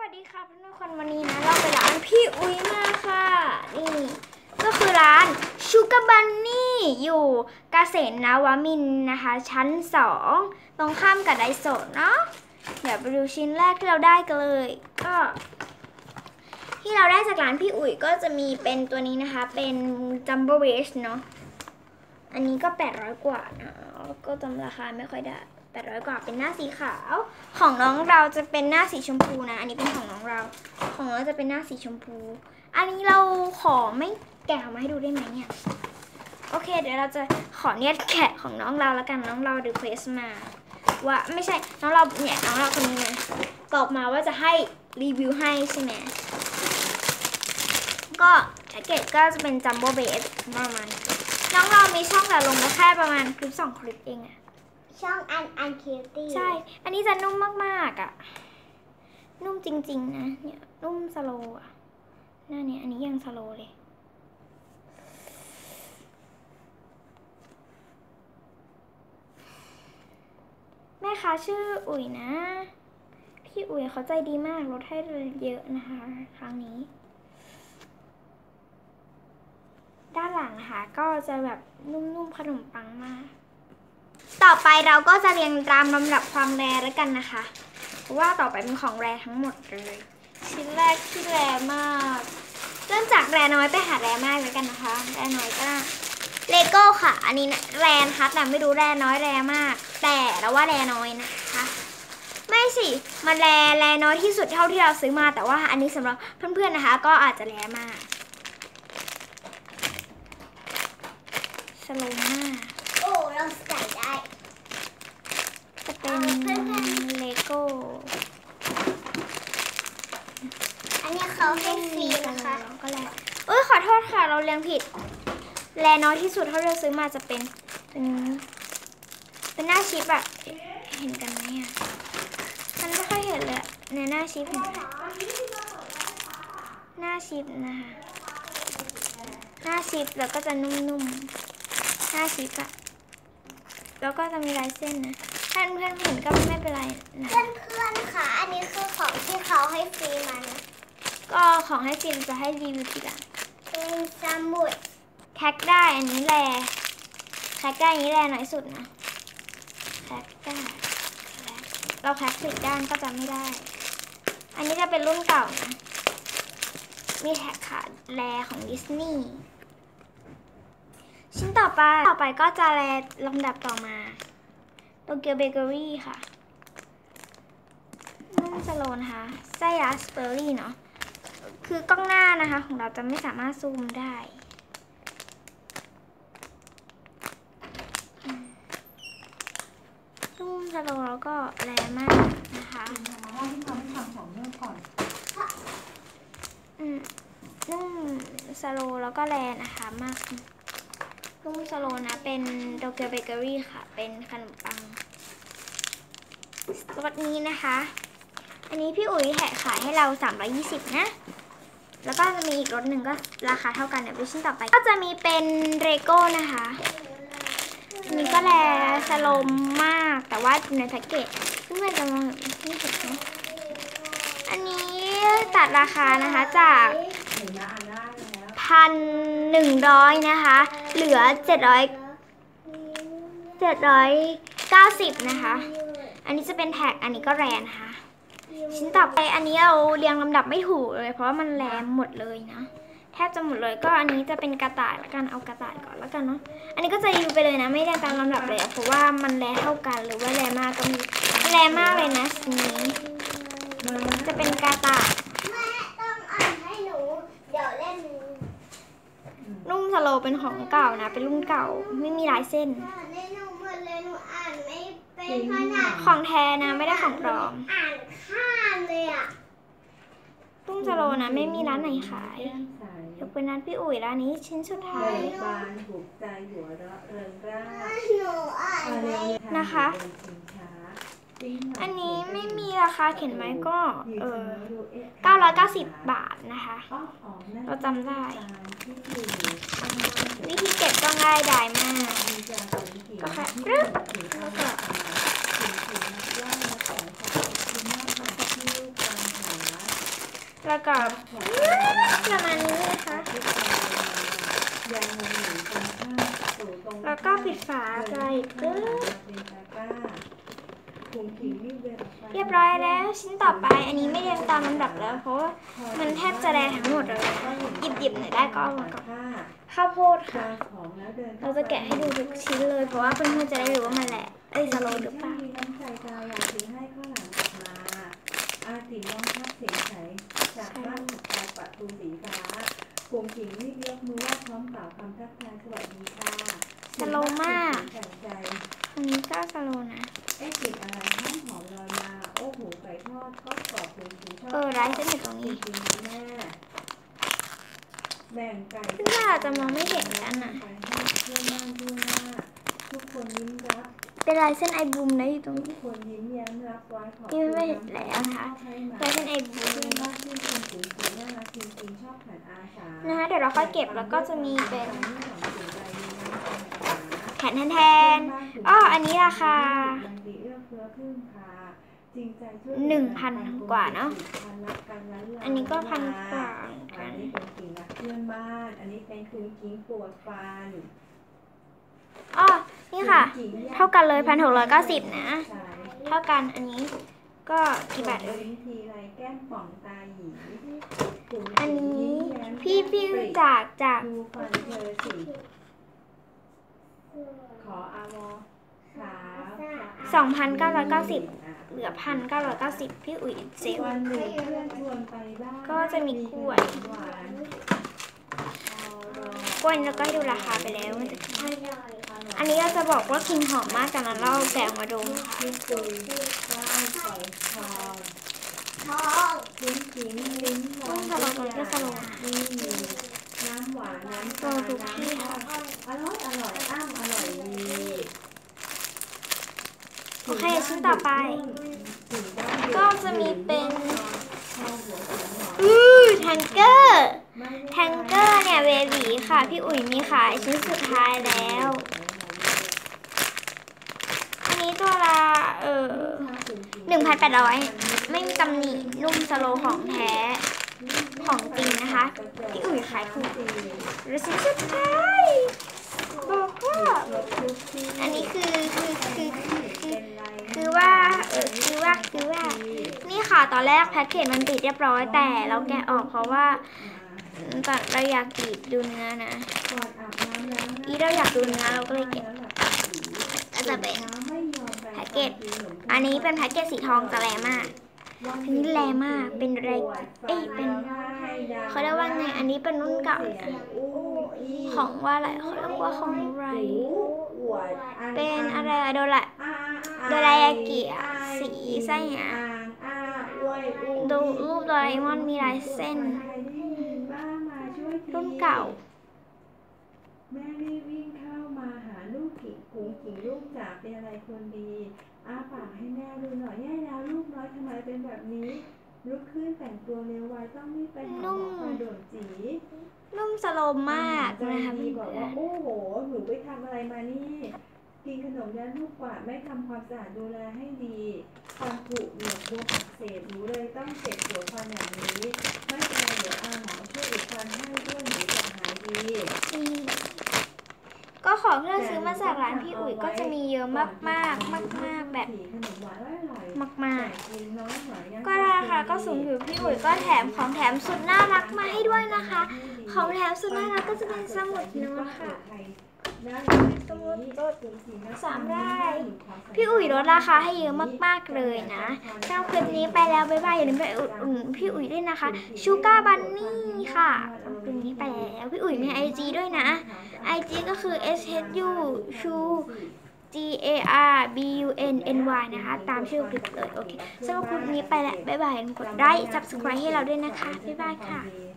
วัสดีค่ะทุกคนวันนี้นะเราไปร้านพี่อุ้ยมาค่ะนี่ก็คือร้านชูการ์บันนี่อยู่เกษตรนวมินทร์นะคะชั้น2ตรงข้ามกับไดโซะเนาะเดี๋ยวไปดูชิ้นแรกที่เราได้กันเลยก็ที่เราได้จากร้านพี่อุ้ยก็จะมีเป็นตัวนี้นะคะเป็นจัมโบ้เวชเนาะอันนี้ก็800กว่านะก็จำราคาไม่ค่อยได้800กว่าเป็นหน้าสีขาวของน้องเราจะเป็นหน้าสีชมพูนะอันนี้เป็นของน้องเราจะเป็นหน้าสีชมพูอันนี้เราขอไม่แกะออกมาให้ดูได้ไหมเนี่ยโอเคเดี๋ยวเราจะขอเนี่ยแกะของน้องเราแล้วกันน้องเรารีเควสมาว่าไม่ใช่น้องเราเนี่ยน้องเราคนนี้นะตอบมาว่าจะให้รีวิวให้ใช่ไหมก็แพ็กเกจก็จะเป็นจัมโบ้เบสประมาณน้องเรามีช่องแต่ลงมาแค่ประมาณคลิป2 คลิปเองอะช่องอันคิวตี้ใช่อันนี้จะนุ่มมากๆอ่ะนุ่มจริงๆนะเนี่ยนุ่มสโลว์อ่ะหน้าเนี่ยอันนี้ยังสโลว์เลยแม่ค้าชื่ออุ๋ยนะพี่อุ๋ยเขาใจดีมากลดให้เยอะนะคะครั้งนี้ด้านหลังค่ะก็จะแบบนุ่มๆขนมปังมากต่อไปเราก็จะเรียงตามลำดับความแรแล้วกันนะคะเพราะว่าต่อไปเป็นของแรทั้งหมดเลยชิ้นแรกที่แรมากเริ่มจากแรน้อยไปหาแรมากแล้วกันนะคะแรน้อยก็เลโก้ค่ะอันนี้นะแรนะคะแต่ไม่รู้แรน้อยแรมากแต่เราว่าแรน้อยนะคะไม่สิมันแรน้อยที่สุดเท่าที่เราซื้อมาแต่ว่าอันนี้สำหรับเพื่อนๆนะคะก็อาจจะแรมากสโลว์มากโอ้เราใส่ได้จะเป็นเลโก้อันนี้เขาให้ฟรีนะคะก็แล้วขอโทษค่ะเราเรียงผิดแลน้อยที่สุดเท่าที่เราซื้อมาจะเป็นหน้าชิปอะเห็นกันไหมอะมันไม่ค่อยเห็นเลยในหน้าชิปเห็นไหมหน้าชิปนะคะหน้าชิปแล้วก็จะนุ่มๆหน้าชิปอะแล้วก็จะมีลายเส้นนะถ้าเพื่อนๆเห็นก็ไม่เป็นไรนะเพื่อนๆค่ะอันนี้คือของที่เขาให้ฟรีมานะก็ของให้ฟรีจะให้รีวิวทีหลังเป็นสมุดแพ็คได้อันนี้แพ็คได้อันนี้แน้อยสุดนะแพ็คได้เราแพ็คผิดด้านก็จะไม่ได้อันนี้จะเป็นรุ่นเก่านะมีแท็กขาแของดิสนีย์ชิ้นต่อไปก็จะลำดับต่อมาโตเกียวเบเกอรี่ค่ะนุ่มสโลนค่ะไส้ราสเบอร์รี่เนาะคือกล้องหน้านะคะของเราจะไม่สามารถซูมได้นุ่มสโลนแล้วก็แรงมากนะคะนุ่มสโลนแล้วก็แรงนะคะมากนุ่มสโลนะเป็นโตเกียวเบเกอรี่ค่ะเป็นขนมปังรสนี้นะคะอันนี้พี่อุ๋ยแถะขายให้เรา320นะแล้วก็จะมีอีกรสหนึ่งก็ราคาเท่ากันเดี๋ยวไปชิ้นต่อไปก็จะมีเป็นเรโก้นะคะอันนี้ก็แลสโลมมากแต่ว่าในแพ็กเกจเพื่อนจะมองไม่เห็นนะอันนี้ตัดราคานะคะจาก1,100นะคะเหลือ790นะคะอันนี้จะเป็นแท็กอันนี้ก็แรนนะคะชิ้นต่อไปอันนี้เราเรียงลำดับไม่ถูกเลยเพราะว่ามันแรนหมดเลยนะแทบจะหมดเลยก็อันนี้จะเป็นกระต่ายแล้วกันเอากระต่ายก่อนแล้วกันเนาะอันนี้ก็จะอยู่ไปเลยนะไม่ได้ตามลำดับเลยเพราะว่ามันแรเท่ากันหรือว่าแรมากก็มีแรมากเลยนะชิ้นนี้จะเป็นกระต่ายแม่ต้องอ่านให้หนูเดี๋ยวเล่นนุ่มสโลเป็นของเก่านะเป็นรุ่นเก่าไม่มีลายเส้นของแท้นะไม่ได้ของปลอมอ่านข้ามเลยอ่ะนุ่มสโลนะไม่มีร้านไหนขายยกเป็นร้านพี่อุ๋ยร้านนี้ชิ้นสุดท้ายถูกใจหัวเราะเริงร่านะคะอันนี้ไม่มีราคาเขียนไหมก็990 บาทนะคะเราจำได้วิธีเก็บก็ง่ายดายมากก็แค่แล้วก็แล้วก็ประมาณนี้นะคะ แล้วก็ปิดฝาไกลเกินเรียบร้อยแล้วชิ้นต่อไปอันนี้ไม่เรียงตามลำดับแล้วเพราะว่ามันแทบจะแดงทั้งหมดเลยหยิบหน่อยได้ก็เอามากับข้าวโพดค่ะเราจะแกะให้ดูทุกชิ้นเลยเพราะว่าเพื่อนๆจะได้รู้ว่ามันแหละสโลว์หรือเปล่าอาติน้องทักเสียงใสจากบ้านปลายประตูสีฟ้ากลุ่มหญิงรีบยกมือไหว้พร้อมกล่าวคำทักทายสวัสดีค่ะสโลว์มากอันนี้ก็สโลว์นะกลิ่นอะไรน้ำหอมลอยมาโอ้โหไก่ทอดทอดกรอบคุณชอบร้านเส้นอยู่ตรงนี้แม่แบ่งไก่ซึ่งถ้าจะมองไม่เห็นกันนะเพื่อนบ้านทั่วหน้าทุกคนยิ้มรับเป็นลายเส้นไอบูมนะอยู่ตรงนี้คนยิ้มแย้มรับไว้ขอบนี่ไม่เห็นแล้วนะคะลายเส้นไอบูมนะคะเดี๋ยวเราค่อยเก็บแล้วก็จะมีเป็นแผ่นแทนอันนี้ราคา 1,000 กว่าเนาะอันนี้ก็1,000 กว่าอันนี้เป็นกิ่งรักเพื่อนบ้านอันนี้เป็นคุณกิ้งปวดฟันนี่ค่ะเท่ากันเลย 1,690 นะเท่ากันอันนี้ก็กี่บาทเอ่ยอันนี้พี่จาก2,990 เหลือ 1,990 พี่อุ๋ยเซลก็จะมีกล้วยแล้วก็ให้ดูราคาไปแล้วอันนี้เราจะบอกว่าคิงหอมมากแต่นั้นเราแกะออกมาดูสโลว์ก็สโลว์น้ำหวานน้ำโตทุกที่ค่ะอร่อยอ้ำอร่อยดีโอเคชิ้นต่อไปก็จะมีเป็นแทงเกอร์เนี่ยเบบีค่ะพี่อุ๋ยมีขายชิ้นสุดท้ายแล้วอันนี้ตัวละ 1,800 ไม่มีตำหนินุ่มสโลว์ของแท้ของจริงนะคะพี่อุ๋ยขายถูกแล้วชิ้นสุดท้ายบอกว่าอันนี้คือว่านี่ค่ะตอนแรกแพ็กเกจมันปิดเรียบร้อยแต่เราแกะออกเพราะว่าเราอยากดูเนื้อนะเราอยากดูเนื้อเราก็เลยแกะก็จะเป็นแพ็กเกจอันนี้เป็นแพ็กเกจสีทองแต่แรงมากอันนี้แรงมากเป็นอะไรเป็นเขาเรียกว่าไงอันนี้เป็นรุ่นเก่าของว่าอะไรเขาเรียกว่าของอะไรเป็นอะไรโดรายากิสีไส้ดูรูปโดราเอมอนมีลายเส้นรุ่นเก่าแม่รีบวิ่งเข้ามาหาลูกกิ่งลูกจ๋าเป็นอะไรคนดีปากให้แม่ดูหน่อยแย่แล้วลูกน้อยทำไมเป็นแบบนี้ลุกขึ้นแต่งตัวเร็วไวต้องรีบไปหาหมอด่วนจีนุ่มสโลมมากนะคะพี่บอกว่าโอ้โหหนูไปทำอะไรมานี่กินขนมยันลูกกวาดไม่ทำความสะอาดดูแลให้ดีฟันผุเหงือกบวมอักเสบหนูเลยต้องเจ็บปวดฟันอย่างนี้ไม่เป็นไรเดี๋ยวหมอช่วยอุดฟันให้ด้วยหนูจะหายดีก็ของที่เราซื้อมาจากร้านพี่อุ๋ยก็จะมีเยอะมากแบบมากก็ราคาก็สูงอยู่พี่อุ๋ยก็แถมของแถมสุดน่ารักมาให้ด้วยนะคะของแถมสุดน่ารักก็จะเป็นสมุดโน้ตค่ะสมุดโน้ต3 ได้พี่อุ๋ยลดราคาให้เยอะมากๆเลยนะสำหรับคลิปนี้ไปแล้วบ๊ายบายอย่าลืมไปอุดหนุนพี่อุ๋ยด้วยนะคะชูการ์บันนี่ค่ะคลิปนี้ไปแล้วพี่อุ๋ยมี IG ด้วยนะ IG ก็คือ SHU Chu GARBUNNY นะคะตามชื่อคลิปเลยโอเคสำหรับคลิปนี้ไปแล้วบ๊ายบายกดไลค์ Subscribe ให้เราด้วยนะคะบ๊ายบายค่ะ